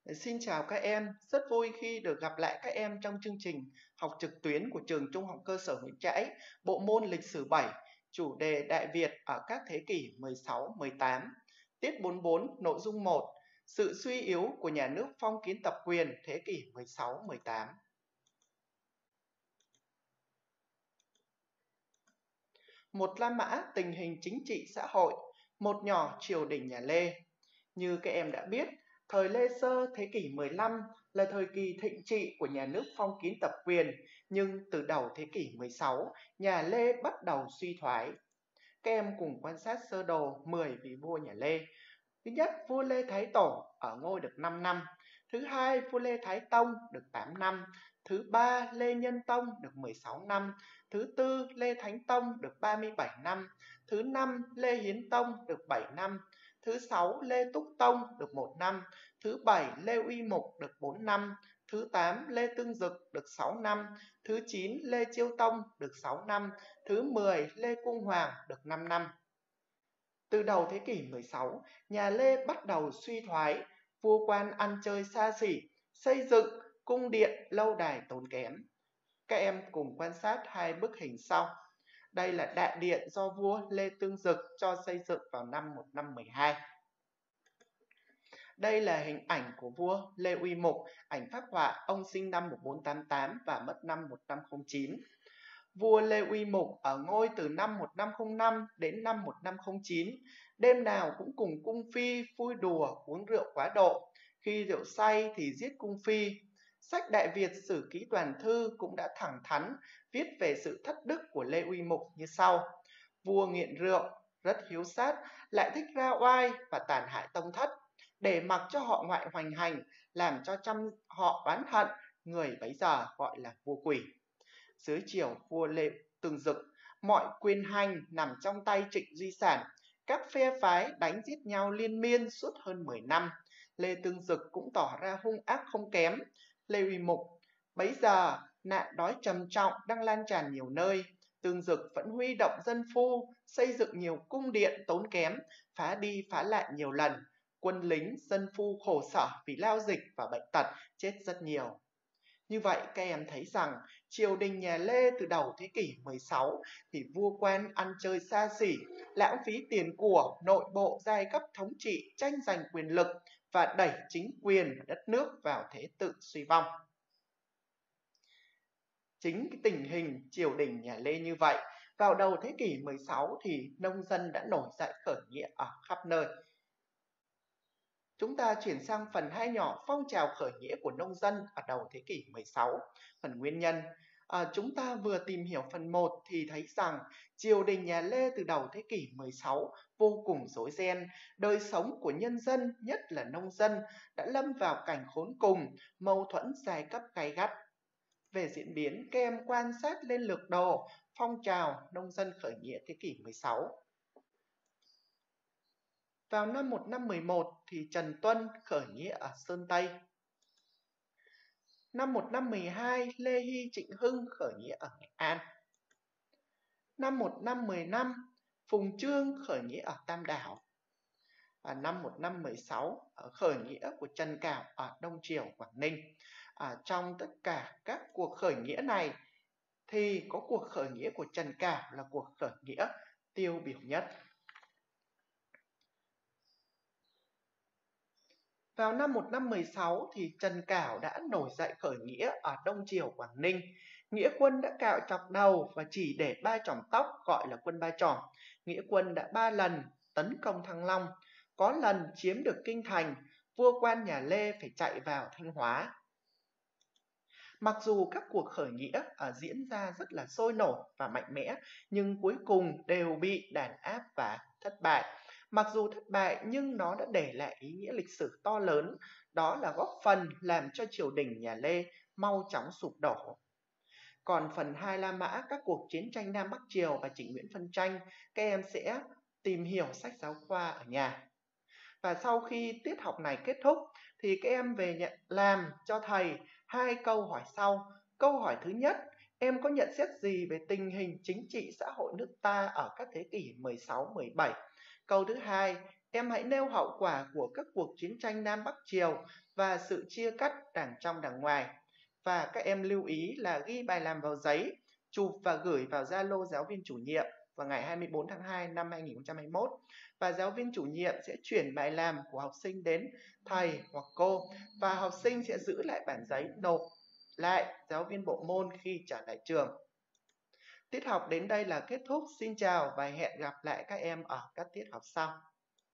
Xin chào các em, rất vui khi được gặp lại các em trong chương trình học trực tuyến của trường Trung học cơ sở Nguyễn Trãi, bộ môn lịch sử 7, chủ đề Đại Việt ở các thế kỷ 16-18. Tiết 44, nội dung 1, sự suy yếu của nhà nước phong kiến tập quyền thế kỷ 16-18. Một La Mã, tình hình chính trị xã hội, một nhỏ triều đình nhà Lê. Như các em đã biết, thời Lê Sơ thế kỷ 15 là thời kỳ thịnh trị của nhà nước phong kiến tập quyền, nhưng từ đầu thế kỷ 16, nhà Lê bắt đầu suy thoái. Các em cùng quan sát sơ đồ 10 vị vua nhà Lê. Thứ nhất, vua Lê Thái Tổ ở ngôi được 5 năm. Thứ hai, vua Lê Thái Tông được 8 năm. Thứ ba, Lê Nhân Tông được 16 năm. Thứ tư, Lê Thánh Tông được 37 năm. Thứ năm, Lê Hiến Tông được 7 năm. Thứ sáu, Lê Túc Tông được 1 năm. Thứ bảy, Lê Uy Mục được 4 năm. Thứ 8, Lê Tương Dực được 6 năm. Thứ 9, Lê Chiêu Tông được 6 năm. Thứ 10, Lê Cung Hoàng được 5 năm. Từ đầu thế kỷ 16, nhà Lê bắt đầu suy thoái, vua quan ăn chơi xa xỉ, xây dựng cung điện lâu đài tốn kém. Các em cùng quan sát hai bức hình sau. Đây là đại điện do vua Lê Tương Dực cho xây dựng vào năm 1512. Đây là hình ảnh của vua Lê Uy Mục, ảnh phác họa, ông sinh năm 1488 và mất năm 1509. Vua Lê Uy Mục ở ngôi từ năm 1505 đến năm 1509, đêm nào cũng cùng cung phi vui đùa uống rượu quá độ, khi rượu say thì giết cung phi. Sách Đại Việt Sử Ký Toàn Thư cũng đã thẳng thắn viết về sự thất đức của Lê Uy Mục như sau: vua nghiện rượu, rất hiếu sát, lại thích ra oai và tàn hại tông thất, để mặc cho họ ngoại hoành hành, làm cho trăm họ oán hận, người bấy giờ gọi là vua quỷ. Dưới triều vua Lê Tương Dực, mọi quyền hành nằm trong tay Trịnh Duy Sản, các phe phái đánh giết nhau liên miên suốt hơn 10 năm. Lê Tương Dực cũng tỏ ra hung ác không kém. Lê Uy Mục bấy giờ nạn đói trầm trọng đang lan tràn nhiều nơi. Tương Dực vẫn huy động dân phu, xây dựng nhiều cung điện tốn kém, phá đi phá lại nhiều lần. Quân lính, dân phu khổ sở vì lao dịch và bệnh tật, chết rất nhiều. Như vậy các em thấy rằng triều đình nhà Lê từ đầu thế kỷ 16 thì vua quan ăn chơi xa xỉ, lãng phí tiền của, nội bộ giai cấp thống trị tranh giành quyền lực và đẩy chính quyền và đất nước vào thế tự suy vong. Chính cái tình hình triều đình nhà Lê như vậy, vào đầu thế kỷ 16 thì nông dân đã nổi dậy khởi nghĩa ở khắp nơi. Chúng ta chuyển sang phần 2 nhỏ, phong trào khởi nghĩa của nông dân ở đầu thế kỷ 16. Phần nguyên nhân, chúng ta vừa tìm hiểu phần 1 thì thấy rằng triều đình nhà Lê từ đầu thế kỷ 16 vô cùng rối ren, đời sống của nhân dân, nhất là nông dân, đã lâm vào cảnh khốn cùng, mâu thuẫn giai cấp gay gắt. Về diễn biến, các em quan sát lên lược đồ phong trào nông dân khởi nghĩa thế kỷ 16. Vào năm 1511 thì Trần Tuân khởi nghĩa ở Sơn Tây. Năm 1512, Lê Hy Trịnh Hưng khởi nghĩa ở Nghệ An. Năm 1515, Phùng Chương khởi nghĩa ở Tam Đảo. Và năm 1516, khởi nghĩa của Trần Cảo ở Đông Triều, Quảng Ninh. Trong tất cả các cuộc khởi nghĩa này thì có cuộc khởi nghĩa của Trần Cảo là cuộc khởi nghĩa tiêu biểu nhất. Vào năm 1516 thì Trần Cảo đã nổi dậy khởi nghĩa ở Đông Triều, Quảng Ninh. Nghĩa quân đã cạo chọc đầu và chỉ để 3 chòm tóc gọi là quân Ba Chòm. Nghĩa quân đã 3 lần tấn công Thăng Long, có lần chiếm được kinh thành, vua quan nhà Lê phải chạy vào Thanh Hóa. Mặc dù các cuộc khởi nghĩa diễn ra rất là sôi nổi và mạnh mẽ, nhưng cuối cùng đều bị đàn áp và thất bại. Mặc dù thất bại nhưng nó đã để lại ý nghĩa lịch sử to lớn, đó là góp phần làm cho triều đình nhà Lê mau chóng sụp đổ. Còn phần 2 La Mã, các cuộc chiến tranh Nam Bắc Triều và Trịnh Nguyễn phân tranh, các em sẽ tìm hiểu sách giáo khoa ở nhà. Và sau khi tiết học này kết thúc thì các em về làm cho thầy 2 câu hỏi sau. Câu hỏi thứ nhất, em có nhận xét gì về tình hình chính trị xã hội nước ta ở các thế kỷ 16-17? Câu thứ hai, Em hãy nêu hậu quả của các cuộc chiến tranh Nam Bắc Triều và sự chia cắt đảng trong đảng ngoài. Và các em lưu ý là ghi bài làm vào giấy, chụp và gửi vào Zalo giáo viên chủ nhiệm vào ngày 24 tháng 2 năm 2021. Và giáo viên chủ nhiệm sẽ chuyển bài làm của học sinh đến thầy hoặc cô, và học sinh sẽ giữ lại bản giấy nộp lại giáo viên bộ môn khi trở lại trường. Tiết học đến đây là kết thúc. Xin chào và hẹn gặp lại các em ở các tiết học sau.